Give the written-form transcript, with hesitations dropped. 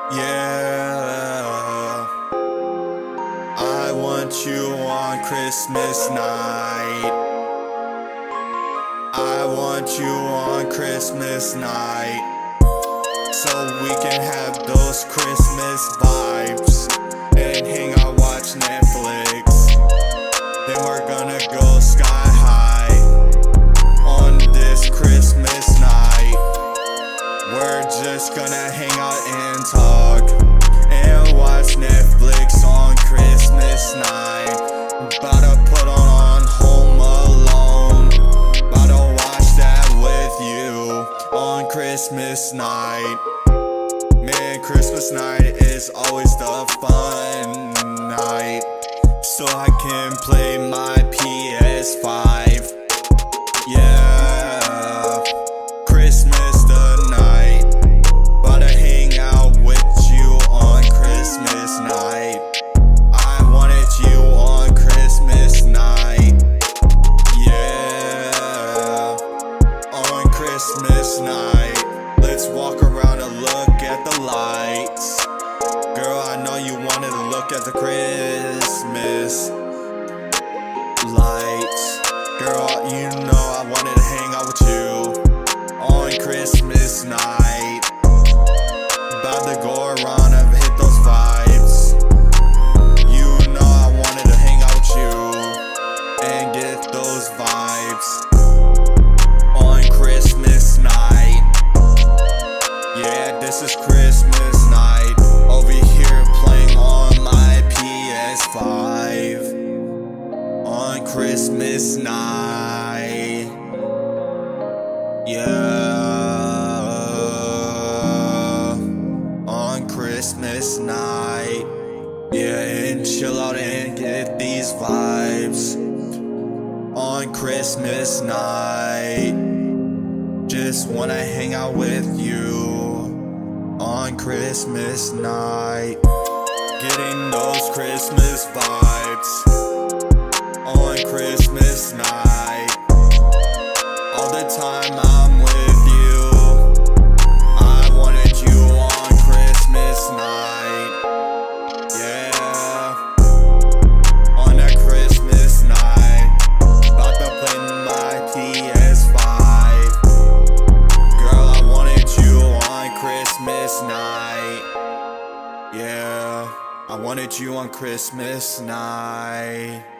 Yeah, I want you on Christmas night. I want you on Christmas night, so we can have those Christmas vibes and hang out, watch Netflix. Then we're gonna go sky high on this Christmas night. We're just gonna hang out and talk and watch Netflix on Christmas night. About to put on Home Alone. About to watch that with you on Christmas night. Man, Christmas night is always the fun night, so I can play my PS5. Yeah, Christmas the night. About to hang out with you on Christmas night. I wanted you on Christmas night. Yeah, on Christmas night. Let's walk around and look at the lights. Girl, I know you wanted to look at the Christmas lights. Girl, you know I wanted to hang out with you on Christmas night. About to go around and hit those vibes. You know I wanted to hang out with you and get those vibes on Christmas night. Yeah, this is Christmas night. Over here playing on my PS5 on Christmas night. Yeah, on Christmas night. Yeah, and chill out and get these vibes on Christmas night. Just wanna hang out with you on Christmas night. Getting those Christmas vibes on Christmas night. All the time I'm with you. I wanted you on Christmas night. Yeah, on that Christmas night. About to play my PS5. Girl, I wanted you on Christmas night. Yeah, I wanted you on Christmas night.